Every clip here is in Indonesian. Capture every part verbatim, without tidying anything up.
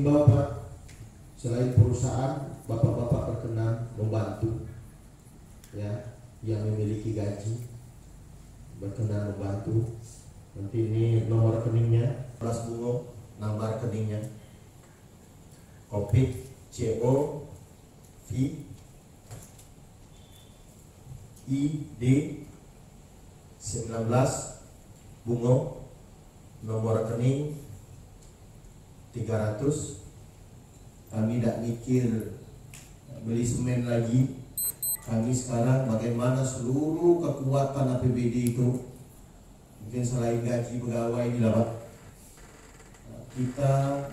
Bapak, selain perusahaan, Bapak-bapak berkenan membantu, ya, yang memiliki gaji berkenan membantu. Nanti ini nomor rekeningnya, Mas Bungo, nomor rekeningnya, Covid C O V I D sembilan belas Bungo, nomor rekening tiga ratus. Kami tidak mikir beli semen lagi. Kami sekarang bagaimana seluruh kekuatan A P B D itu, mungkin selain gaji pegawai ini lah Pak, kita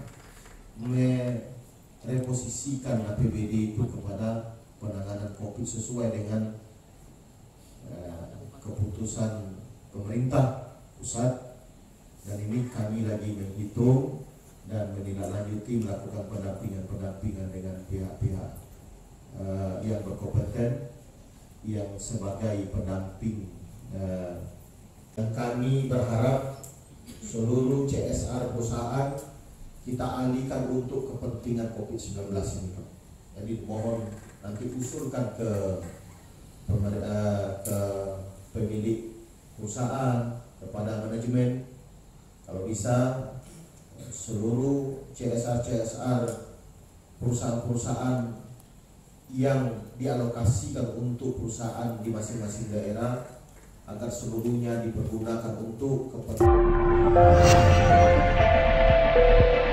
mereposisikan A P B D itu kepada penanganan COVID sesuai dengan uh, keputusan pemerintah pusat. Dan ini kami lagi menghitung dan menindaklanjuti melakukan pendampingan-pendampingan dengan pihak-pihak uh, yang berkompeten yang sebagai pendamping, uh, dan kami berharap seluruh C S R perusahaan kita alihkan untuk kepentingan COVID sembilan belas ini Pak. Jadi mohon nanti usulkan ke pemer- uh, ke pemilik perusahaan, kepada manajemen, kalau bisa seluruh C S R C S R perusahaan-perusahaan yang dialokasikan untuk perusahaan di masing-masing daerah agar seluruhnya dipergunakan untuk kepentingan